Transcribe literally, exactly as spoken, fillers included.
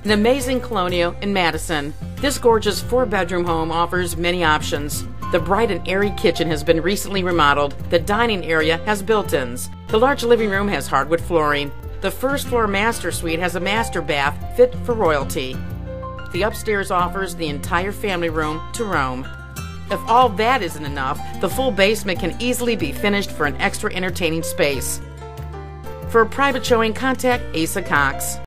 An amazing colonial in Madison. This gorgeous four-bedroom home offers many options. The bright and airy kitchen has been recently remodeled. The dining area has built-ins. The large living room has hardwood flooring. The first floor master suite has a master bath fit for royalty. The upstairs offers the entire family room to roam. If all that isn't enough, the full basement can easily be finished for an extra entertaining space. For a private showing, contact Asa Cox.